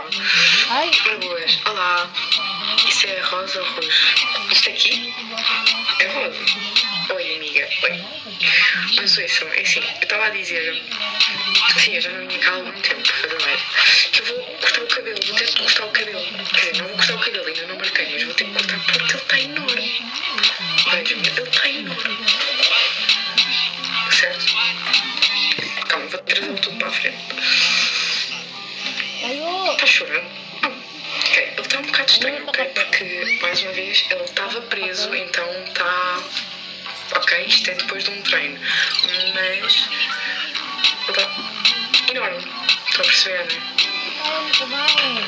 Ai. Ora boas, olá. Isso é rosa ou roxo? Isto aqui é rosa. Oi, amiga. Oi. Mas ouçam, é assim, eu estava a dizer. Sim, eu já não vinha cá há algum tempo para fazer live. Que eu vou cortar o cabelo, vou ter que cortar o cabelo. Quer dizer, não vou cortar o cabelo, ainda não marquei, mas vou ter que cortar porque ele está enorme. Vejam, ele está enorme. Certo? Calma, vou trazer tudo para a frente. Está chorando? Ok, ele está um bocado estranho, ok? Porque, mais uma vez, ele estava preso, então está... Ok, isto é depois de um treino. Mas... ele está enorme. Estão a perceber, não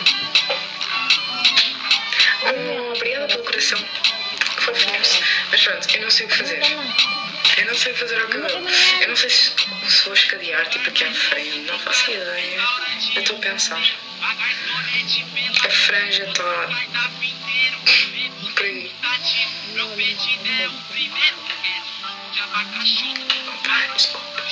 é? Obrigada pelo coração. Fofinhos. Mas pronto, eu não sei o que fazer. Eu não sei o que fazer ao cabelo. Eu não sei se vou escadear, tipo aqui à frente. Não faço ideia. Eu estou a pensar. A franja está por aí. Opa, desculpa.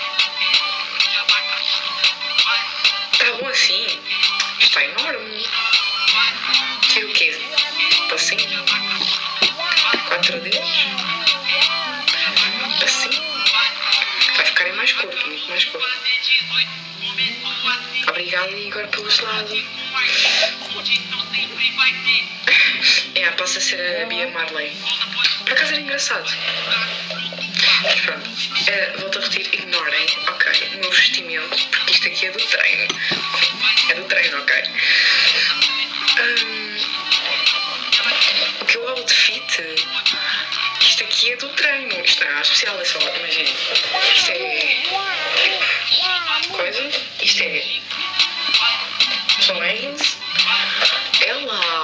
Está bom assim? Está enorme. Tiro o quê? Assim? 4 dedos? Assim? Vai ficar em mais corpo, muito mais corpo. Obrigada, Igor, pelo gelado. Passa a ser a Bia Marley. Por acaso era engraçado. Mas pronto. Volto a repetir, ignorem, ok, o meu vestimento, porque isto aqui é do treino. É do treino, ok? O que é o outfit? Isto aqui é do treino. Isto não é nada especial, é só, imaginem. Isto é... coisa. Isto é... são leggings. Ela...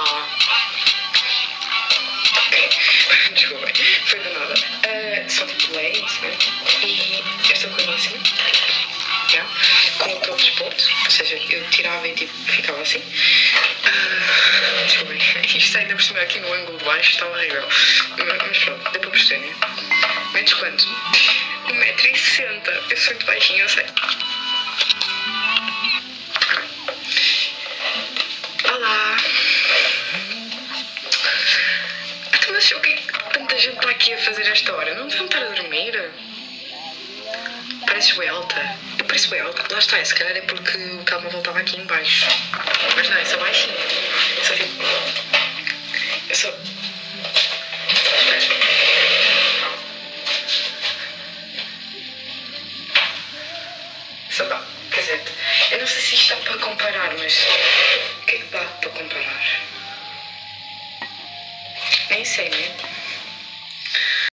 desculpem, foi do nada. Só tipo leggings, né? E esta coisa assim, yeah, com o todo desporto, ou seja, eu tirava e tipo, ficava assim. Desculpem, isto ainda por cima aqui no ângulo de baixo está horrível. Mas pronto, deu para perceber, né? Menos quanto? 1,60 m. Eu sou muito baixinha, eu sei. Olá. Mas o que é que tanta gente está aqui a fazer esta hora? Não deviam estar a dormir? Pareces bem alta. Eu pareço bem alta. Lá está, se calhar é porque o telemóvel estava aqui em baixo. Mas não, eu sou baixinha. Eu sou tipo... eu sou... espera. Só dá. Quer dizer, eu não sei se isto dá para comparar, mas... o que é que dá para comparar? Nem sei, né?